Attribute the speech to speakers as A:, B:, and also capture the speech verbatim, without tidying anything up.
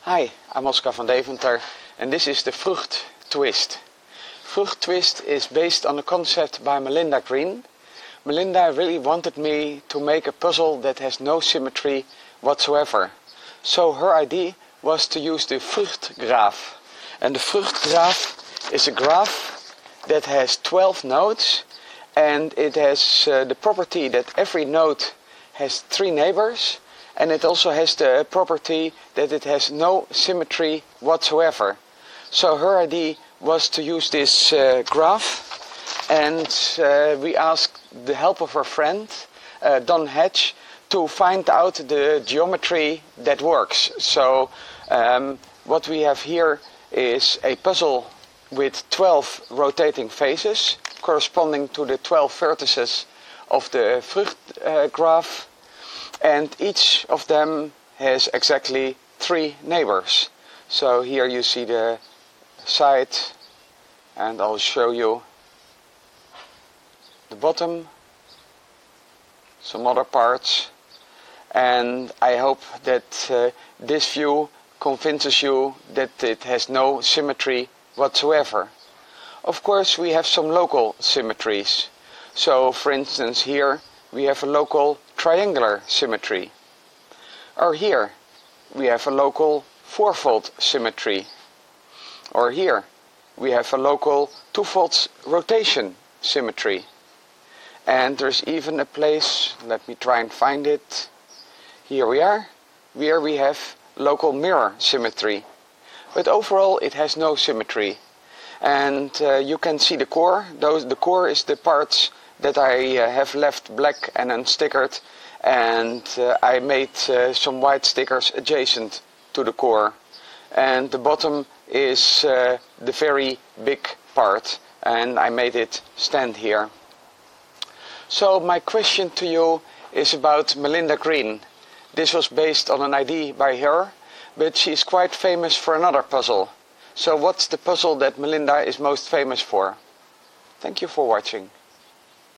A: Hi, I'm Oscar van Deventer and this is the Vrucht Twist. Vrucht Twist is based on a concept by Melinda Green. Melinda really wanted me to make a puzzle that has no symmetry whatsoever. So her idea was to use the Vruchtgraph. And the Vruchtgraph is a graph that has twelve nodes, and it has uh, the property that every node has three neighbors, and it also has the property that it has no symmetry whatsoever. So her idea was to use this uh, graph, and uh, we asked the help of her friend, uh, Don Hatch, to find out the geometry that works. So um, what we have here is a puzzle with twelve rotating faces corresponding to the twelve vertices of the Vruchtgraph. And each of them has exactly three neighbors. So here you see the side, and I'll show you the bottom, some other parts, and I hope that uh, this view convinces you that it has no symmetry whatsoever. Of course, we have some local symmetries. So for instance, here we have a local triangular symmetry. Or here we have a local fourfold symmetry. Or here we have a local twofold rotation symmetry. And there's even a place, let me try and find it. Here we are. Here we have local mirror symmetry. But overall it has no symmetry. And uh, you can see the core. Those, the core is the parts that I uh, have left black and unstickered, and uh, I made uh, some white stickers adjacent to the core. And the bottom is uh, the very big part, and I made it stand here. So my question to you is about Melinda Green. This was based on an idea by her, but she's quite famous for another puzzle. So what's the puzzle that Melinda is most famous for? Thank you for watching.